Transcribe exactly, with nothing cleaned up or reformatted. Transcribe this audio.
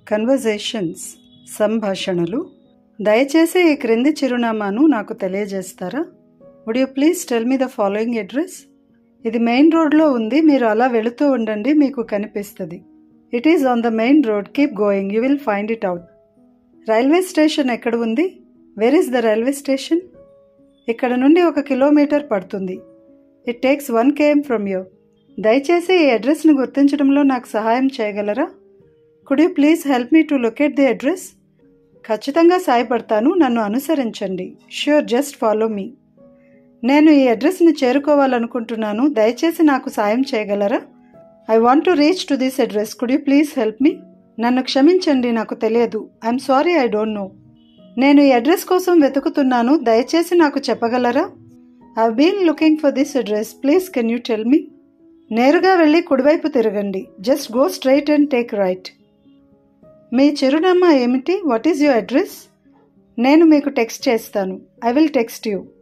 Conversations సంభాషణలు. దయచేసి ఈ క్రింది చిరునామాను నాకు తెలియజేస్తారా? Would you please tell me the following address. ఇది మెయిన్ రోడ్లో ఉంది, మీరు అలా వెళుతూ ఉండండి, మీకు కనిపిస్తుంది. It is on the main road, keep going, you will find it out. Railway station ఎక్కడ ఉంది? Where is the railway station? ఇక్కడ నుండి ఒక కిలోమీటర్ పడుతుంది. It takes one KM from you. దయచేసి ఈ అడ్రస్ని గుర్తించడంలో నాకు సహాయం చేయగలరా? Could you please help me to locate the address. ఖచ్చితంగా సాయపడతాను, నన్ను అనుసరించండి. Sure, just follow me. నేను ఈ అడ్రస్ని చేరుకోవాలనుకుంటున్నాను, దయచేసి నాకు సాయం చేయగలరా? I want to reach to this address, could you please help me. నన్ను క్షమించండి, నాకు తెలియదు. I'm sorry, I don't know. నేను ఈ అడ్రస్ కోసం వెతుకుతున్నాను, దయచేసి నాకు చెప్పగలరా? I been looking for this address, please can you tell me. నేరుగా వెళ్ళి కుడివైపు తిరగండి. Just go straight and take right. మీ చిరునామా ఏమిటి? What is your address? నేను మీకు టెక్స్ట్ చేస్తాను. I will text you.